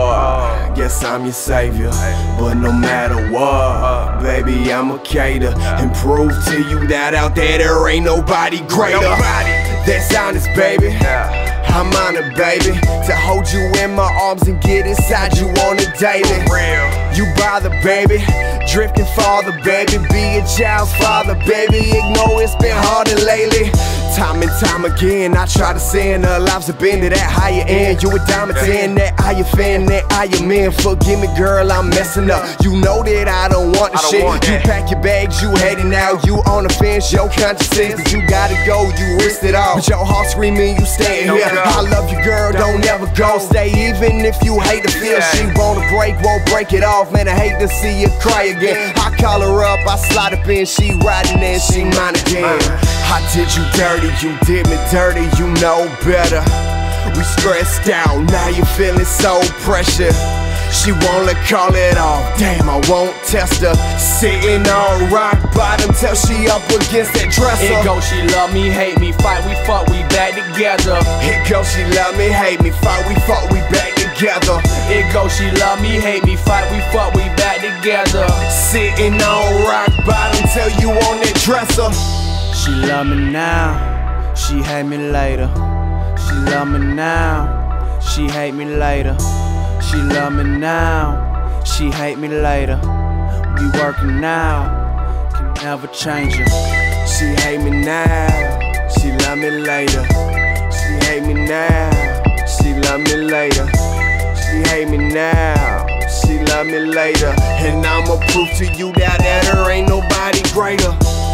God, guess I'm your savior. But no matter what, baby, I'ma cater and prove to you that out there ain't nobody greater. That's honest, baby. I'm honored, baby, to hold you in my arms and get inside you on a daily. You bother, baby, drifting farther, baby. Be a child's father, baby. Ignore it's been harder lately. Time and time again, I try to send our lives have been to that higher end. You a diamond 10, that I your fan, that I your man. Forgive me, girl, I'm messing up. You know that I don't want the shit. You pack your bags, you heading out, you on the fence. Your conscience says that you gotta go, you risked it all, but your heart screaming, you staying here. I love you, girl, don't ever go. Stay even if you hate the feel. She wanna break, won't break it off. Man, I hate to see you cry again. I call her up, I slide up in, she riding and she mine again. I did you dirty, you did me dirty, you know better. We stressed out, now you feeling so pressured. She wanna call it off, damn, I won't test her. Sitting on rock bottom till she up against that dresser. It goes, she love me, hate me, fight, we fuck, we back together. It goes, she love me, hate me, fight, we fuck, we back together. It goes, she love me, hate me, fight, we fuck, we back together. Sitting on rock bottom till you on that dresser. She love me now, she hate me later. She love me now, she hate me later. She love me now, she hate me later. We working now, can never change her. She hate me now, she love me later. She hate me now, she love me later. She hate me now, she love me later. And I'ma prove to you that there ain't nobody greater.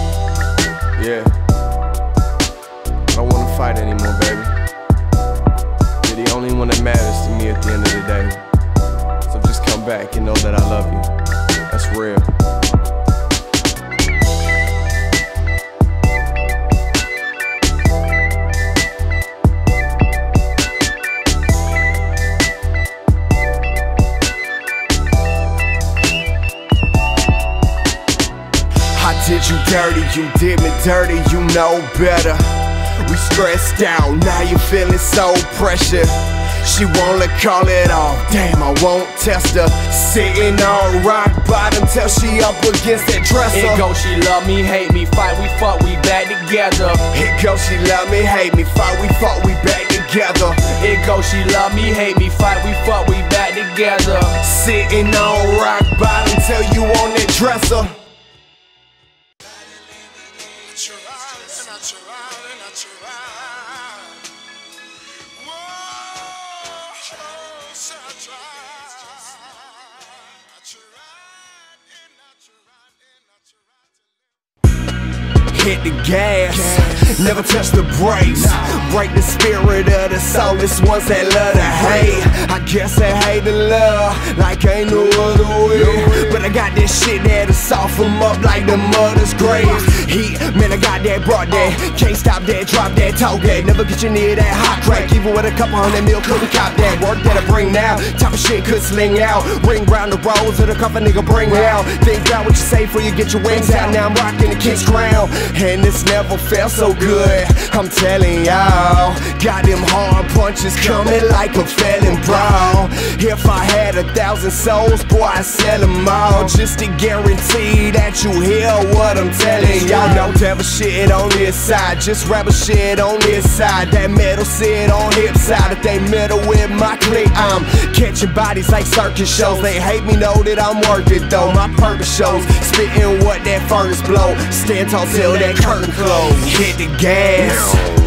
Yeah, I don't wanna fight anymore, baby. You're the only one that matters to me at the end of the day. So just come back and know that I love you. That's real. I did you dirty, you did me dirty, you know better. We stressed out, now you feeling so pressured. She wanna call it off, damn, I won't test her. Sitting on rock bottom till she up against that dresser. It goes, she love me, hate me, fight, we fuck, we back together. It goes, she love me, hate me, fight, we fuck, we back together. It goes, she love me, hate me, fight, we fuck, we back together. Sitting on rock bottom till you on that dresser. hit the gas, never touch the brakes. Break the spirit of the soulless ones that love to hate. I guess I hate the love like ain't no other way. But I got that shit that'll soften them up like the mother's graves. Heat, man, I got that, brought that. Can't stop that, drop that, talk that. Never get you near that hot crack. Even with a couple $100 mil, couldn't cop that. Work that I bring now, type of shit could sling out. Ring round the roads of the cup a nigga bring out. Think about what you say before you get your wings out. Now I'm rocking the kid's crown, and this never felt so good. I'm telling y'all, got them hard punches coming like a felon, bro. If I had 1,000 souls, boy, I'd sell them all, just to guarantee that you hear what I'm telling y'all. No devil shit on this side, just rapper shit on this side. That metal shit on hip side. If they meddle with my clique, I'm catching bodies like circus shows. They hate me, know that I'm worth it though. My purpose shows, spitting what that furnace blow. Stand tall till that curtain close. Hit the gas,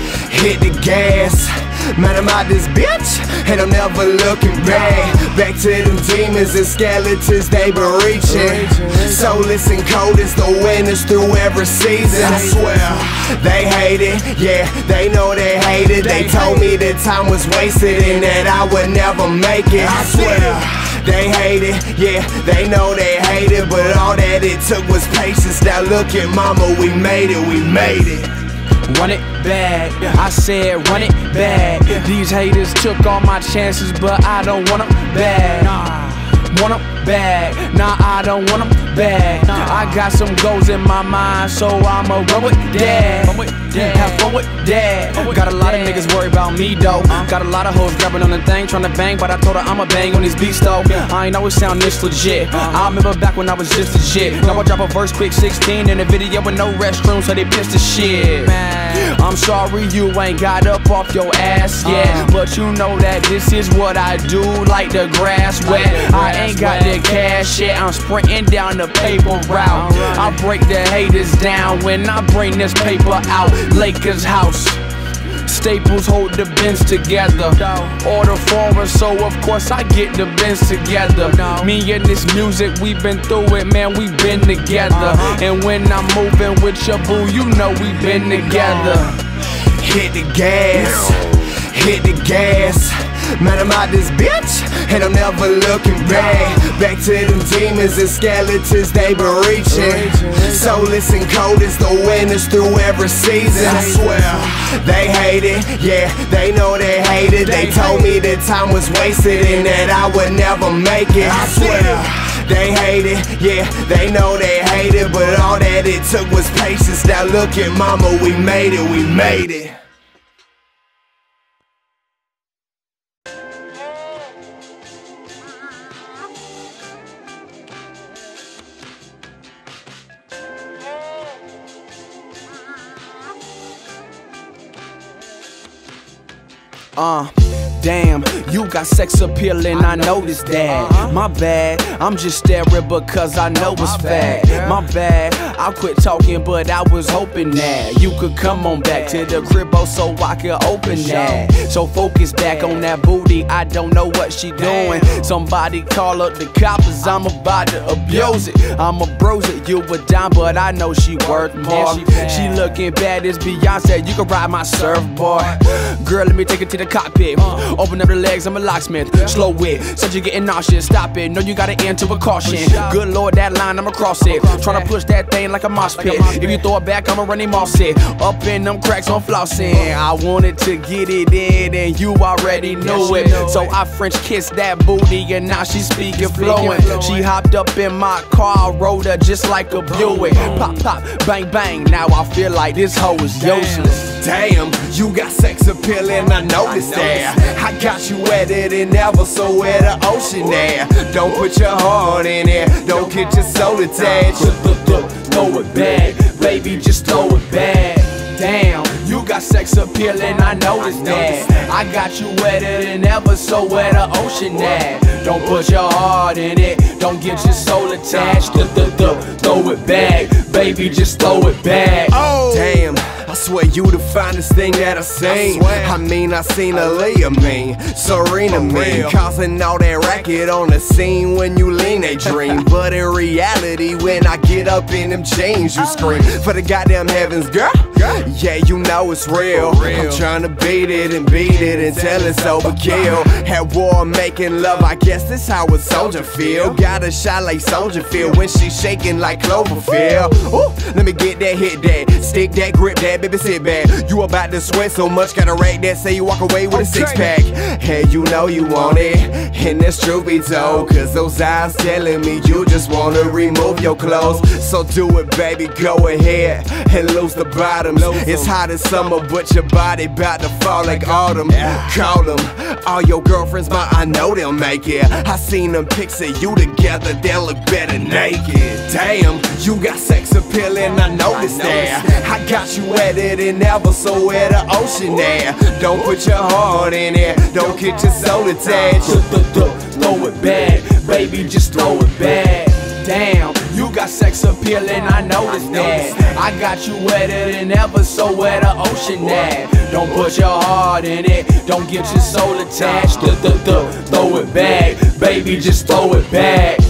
hit the gas. Man, I'm out this bitch, and I'm never looking back. Back to them demons and skeletons they been reaching. Soulless and cold as the winners through every season. I swear, they hate it, yeah, they know they hate it. They told me that time was wasted and that I would never make it. I swear, they hate it, yeah, they know they hate it. But all that it took was patience. Now look at mama, we made it, we made it. Run it back, I said run it back. These haters took all my chances, but I don't want them back. Want them back, nah, I don't want them back. I got some goals in my mind, so I'ma run with that. Have fun with that. Got a lot of niggas worried about me though. Got a lot of hoes grabbing on the thing, trying to bang, but I told her I'ma bang on these beats though. I ain't always sound this legit. I remember back when I was just a shit. Now I drop a verse quick 16 in a video with no restroom, so they pissed the shit. I'm sorry you ain't got up off your ass yet, but you know that this is what I do, like the grass wet. I ain't got the cash yet, I'm sprinting down the paper route. I break the haters down when I bring this paper out. Lakers house, Staples hold the bins together. Order foreign, so of course I get the bins together. Me and this music, we been through it, man, we been together. And when I'm moving with your boo, you know we been together. Hit the gas, hit the gas. Man, I'm out this bitch, and I'm never looking back. Back to them demons and skeletons they been reaching. Soulless and cold as the winners through every season. I swear, they hate it, yeah, they know they hate it. They told me that time was wasted and that I would never make it. I swear, they hate it, yeah, they know they hate it. But all that it took was patience. Now look at mama, we made it, we made it. Damn, you got sex appeal and I noticed that. My bad, I'm just staring because I know it's fact. My bad, I quit talking but I was hoping that you could come on back to the crib so I could open that. So focus back on that booty, I don't know what she doing. Somebody call up the coppers, I'm about to abuse it. I'ma bruise it, you a dime but I know she worth more. She looking bad as Beyonce, you can ride my surfboard. Girl, let me take it to the cockpit. Open up the legs, I'm a locksmith. Slow it, said you're getting nauseous. Stop it, no you gotta end to a caution. Good lord, that line, I'ma cross it. Tryna push that thing like a mosh pit. If you throw it back, I'ma run him off it. Up in them cracks, I'm flossing. I wanted to get it in and you already knew it. So I French kissed that booty and now she speaking fluent. She hopped up in my car, I rode her just like a Buick. Pop, pop, bang, bang, now I feel like this hoe is useless. Damn, you got sex appeal and I noticed that. I got you wetter than ever, so where the ocean there. Don't put your heart in it, don't get your soul attached. Throw it back, baby, just throw it back. Damn, you got sex appeal and I noticed that. I got you wetter than ever, so where the ocean at. Don't put your heart in it, don't get your soul attached. Throw it back, baby, just throw it back. Oh, damn, I swear you the finest thing that I've seen. I mean, I seen Aaliyah mean, Serena mean, causing all that racket on the scene. When you lean, they dream, but in reality, when I get up in them jeans, you scream for the goddamn heavens, girl. Yeah, you know it's real. I'm trying to beat it until it's overkill. At war, making love, I guess that's how a soldier feel. Got a shot like soldier feel when she shaking like Cloverfield. Ooh, let me get that, hit that, stick that, grip that, baby sit back. You about to sweat so much, gotta rate that, say you walk away with a six-pack. Hey, you know you want it, and that's true be told, cause those eyes telling me you just wanna remove your clothes. So do it, baby, go ahead and lose the bottoms. It's hot as summer, but your body bout to fall like autumn. Call them, all your girlfriends, but I know they'll make it. I seen them pics of you together, they'll look better naked. Damn, you got sex appeal and I noticed that. I got you wetter than ever, so where the ocean there. Don't put your heart in it, don't get your soul attached. Throw it back, baby, just throw it back. Damn, you got sex appeal and I noticed that. I got you wetter than ever, so where the ocean at? Don't put your heart in it, don't get your soul attached. Throw it back, baby, just throw it back.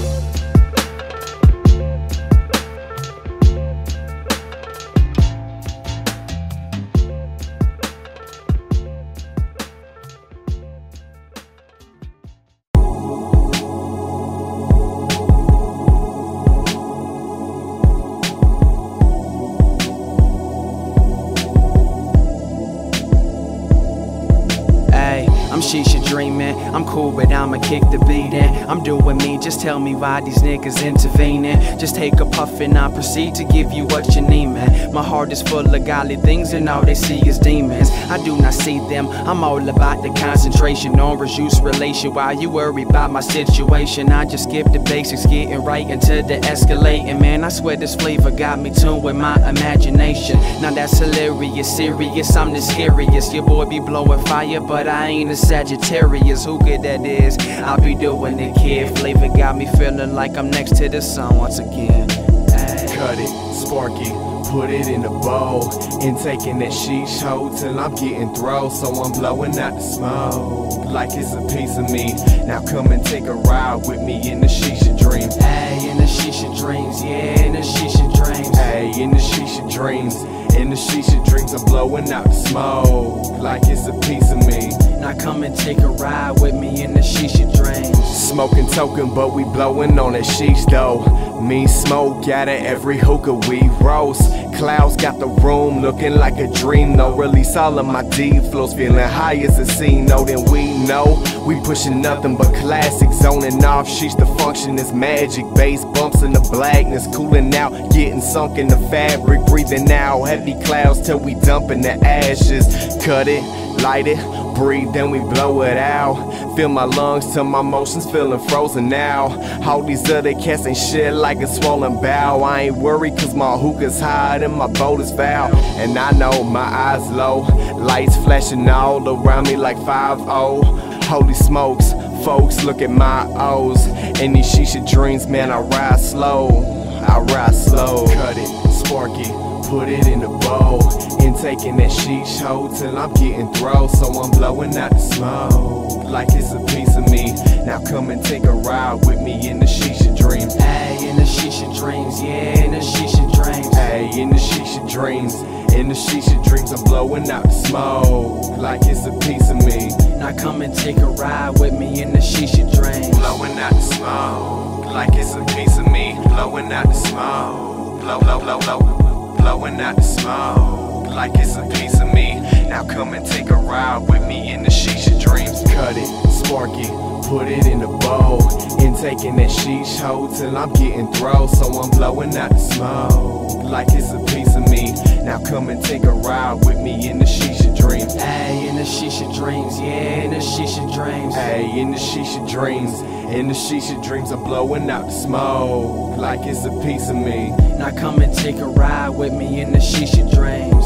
I'm shisha dreaming, I'm cool but I'ma kick the beat in. I'm doing me, just tell me why these niggas intervening. Just take a puff and I proceed to give you what you need, man. My heart is full of godly things and all they see is demons. I do not see them, I'm all about the concentration on reduce relation. While you worry about my situation, I just skip the basics, getting right into the escalating. Man, I swear this flavor got me tuned with my imagination. Now that's hilarious, serious, I'm the scariest. Your boy be blowing fire, but I ain't a Sagittarius, who good that is? I'll be doing it, kid. Flavor got me feeling like I'm next to the sun once again. Cut it, sparky, put it in a bowl, and taking that sheesh hoe till I'm getting thrown. So I'm blowing out the smoke like it's a piece of me. Now come and take a ride with me in the shisha dreams. Hey, in the shisha dreams, yeah, in the shisha dreams. Hey, in the shisha dreams, in the shisha dreams, I'm blowing out the smoke like it's a piece of me. Now come and take a ride with me in the shisha dreams. Smoking token, but we blowing on that sheesh though. Me smoke out of every hookah we roast. Clouds got the room looking like a dream though. Release all of my deep flows, feeling high as a scene. No, then we know we pushing nothing but classic. Zoning off, sheesh, the function is magic. Bass bumps in the blackness, cooling out, getting sunk in the fabric. Breathing out heavy clouds till we dump in the ashes. Cut it, light it, breathe, then we blow it out. Fill my lungs till my motions feeling frozen now. All these other cats ain't shit like a swollen bow. I ain't worried cause my hookah's high and my boat is foul. And I know my eyes low, lights flashing all around me like 5-0. Holy smokes, folks, look at my O's. In these shisha dreams, man, I ride slow, I ride slow. Cut it, sparky, put it in a bowl, and taking that sheesh hoe till I'm getting thrown. So I'm blowing out the smoke like it's a piece of me. Now come and take a ride with me in the shisha dreams. Hey, in the shisha dreams, yeah, in the shisha dreams. Hey, in the shisha dreams, in the shisha dreams, I'm blowing out the smoke like it's a piece of me. Now come and take a ride with me in the shisha dreams. Blowing out the smoke like it's a piece of me. Blowing out the smoke, blowing out the smoke like it's a piece of me. Now come and take a ride with me in the shisha dreams. Cut it, sparky, put it in a bowl, and taking that sheesh hoe till I'm getting thrown. So I'm blowing out the smoke like it's a piece of me. Now come and take a ride with me in the shisha dreams. Hey, in the shisha dreams, yeah, in the shisha dreams. Hey, in the shisha dreams, in the shisha dreams, I'm blowing out the smoke like it's a piece of me. Now come and take a ride with me in the shisha dreams.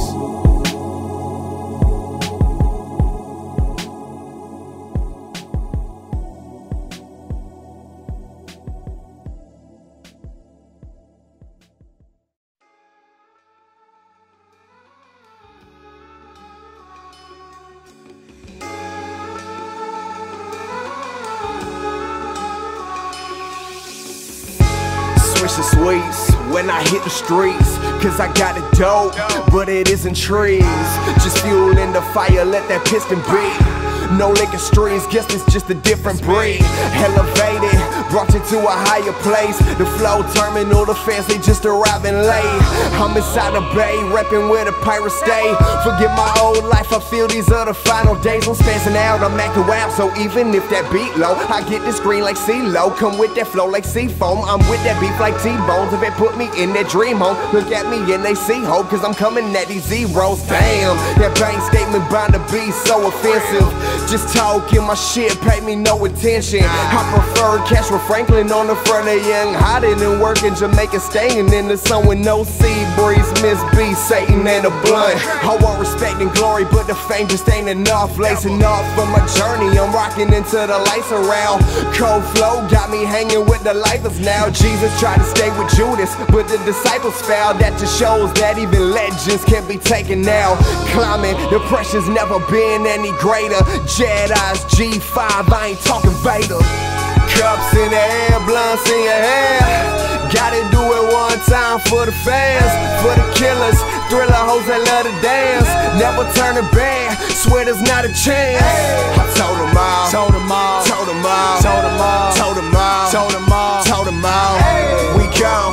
precious sweets when I hit the streets. Cause I got it dope, but it isn't trees. Just fuel in the fire, let that piston beat. No licking streets, guess it's just a different breed. Elevated, brought you to a higher place. The flow terminal, the fans, they just arriving late. I'm inside the bay, reppin' where the pirates stay. Forget my old life, I feel these are the final days. I'm spazzing out, I'm acting wild, so even if that beat low, I get this green like CeeLo. Come with that flow like Seafoam, I'm with that beef like T-Bones. If it put me in that dream home, look at me and they see hope, cause I'm coming at these zeros. Damn, that bank statement bound to be so offensive. Just talking my shit, pay me no attention. I prefer cash with Franklin on the front of Young Hotted and working Jamaica, staying in the sun with no sea breeze. Miss B, Satan and a blunt. I want respect and glory, but the fame just ain't enough. Lacing off for my journey, I'm rocking into the lights around. Cold flow got me hanging with the lifers now. Jesus tried to stay with Judas, but the disciples fell. That just shows that even legends can be taken now. Climbing, the pressure's never been any greater. Jedi's G5, I ain't talking Vader. Cups in the air, blunts in your hair. Gotta do it one time for the fans, for the killers, thriller hoes that love to dance. Never turn it back, swear there's not a chance. I told them all, told them all, told them all, told them all, told them all, told them all, told them all. We gone,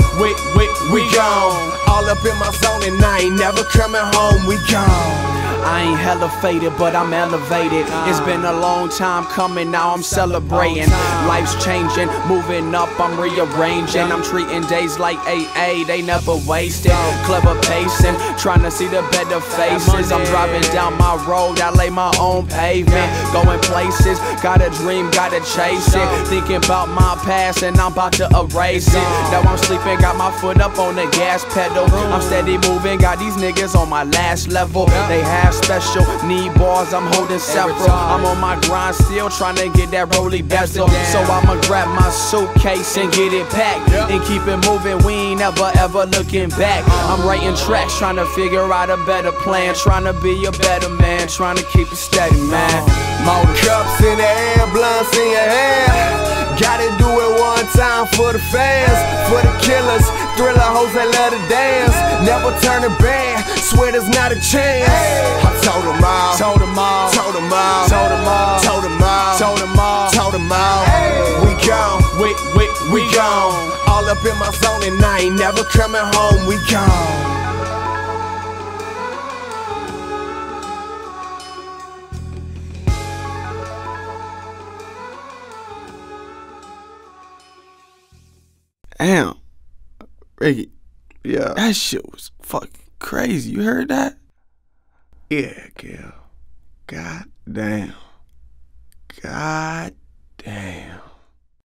we gone. All up in my zone and I ain't never coming home, we gone. I ain't hella faded, but I'm elevated. It's been a long time coming, now I'm celebrating. Life's changing, moving up, I'm rearranging. I'm treating days like AA, they never wasted. Clever pacing, trying to see the better faces. I'm driving down my road, I lay my own pavement. Going places, got a dream, gotta chase it. Thinking about my past and I'm about to erase it. Now I'm sleeping, got my foot up on the gas pedal. I'm steady moving, got these niggas on my last level. They have special need bars, I'm holding several. I'm on my grind still trying to get that rolly bezel. So I'ma grab my suitcase and get it packed and keep it moving, we ain't ever looking back. I'm writing tracks, trying to figure out a better plan, trying to be a better man, trying to keep it steady, man. More cups in the air, blunts in your hair. Gotta do it one time for the fans, for the killers, thriller hoes that love to dance. Never turn it back, swear there's not a chance. I told them all, told them all, told them all, told them all, told them all, told them all, told them all. We gone, we gone. All up in my zone and I ain't never coming home, we gone. Damn, Ricky, Yeah. that shit was fucking crazy. You heard that? Yeah, Gil. God damn. God